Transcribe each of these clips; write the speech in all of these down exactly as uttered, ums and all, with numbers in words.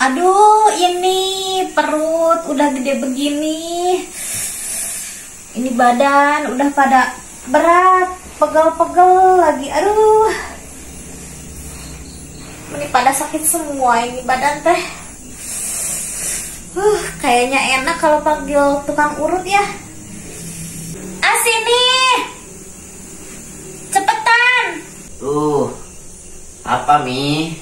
Aduh, ini perut udah gede begini. Ini badan udah pada berat, pegel-pegel lagi. Aduh. Ini pada sakit semua ini badan teh. Uh, kayaknya enak kalau panggil tukang urut ya. Ah, sini. Cepetan. Tuh. Apa, Mi?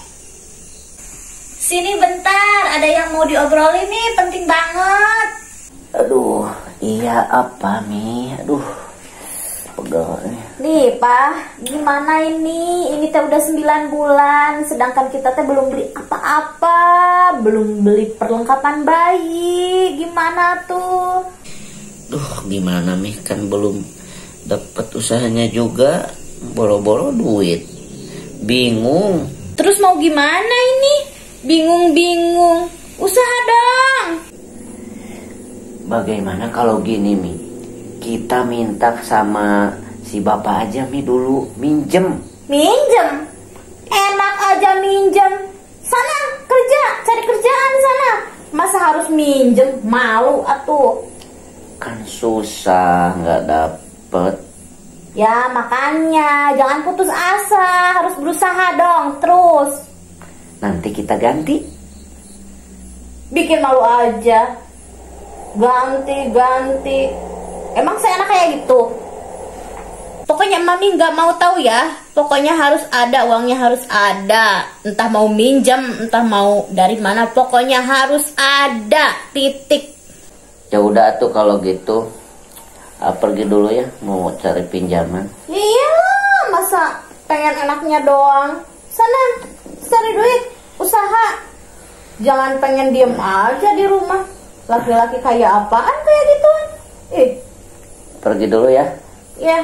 Sini bentar, ada yang mau diobrolin nih, penting banget. Aduh, iya apa, Mi? Aduh, pegel nih. Nih, Pak, gimana ini? Ini teh udah sembilan bulan, sedangkan kita teh belum beli apa-apa, belum beli perlengkapan bayi. Gimana tuh? Duh, gimana, Mi? Kan belum dapet usahanya juga, boro-boro duit. Bingung. Terus mau gimana ini? Bingung-bingung, usaha dong. Bagaimana kalau gini, Mi? Kita minta sama si bapak aja, Mi, dulu minjem. Minjem? Enak aja minjem. Sana kerja, cari kerjaan sana. Masa harus minjem? Malu atuh. Kan susah, nggak dapet. Ya makanya jangan putus asa, harus berusaha dong terus. Nanti kita ganti. Bikin malu aja. Ganti-ganti. Emang saya enak kayak gitu? Pokoknya Mami nggak mau tahu ya. Pokoknya harus ada, uangnya harus ada. Entah mau minjem, entah mau dari mana. Pokoknya harus ada. Titik. Ya udah tuh kalau gitu. Ah, pergi dulu ya, mau cari pinjaman. Iya, masa pengen enaknya doang. Sana, cari duit, usaha. Jangan pengen diem aja di rumah. Laki-laki kayak apaan kayak gituan? Ih. Pergi dulu ya. Iya.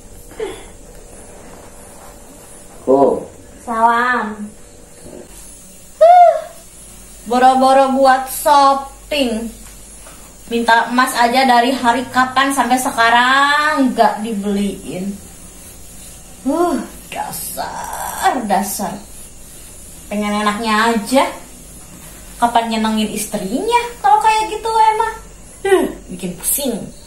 Oh. Salam. Huh. Boro-boro buat shopping. Minta emas aja dari hari kapan sampai sekarang nggak dibeliin. Uh, dasar, dasar. Pengen enaknya aja. Kapan nyenengin istrinya kalau kayak gitu emang. Huh, bikin pusing.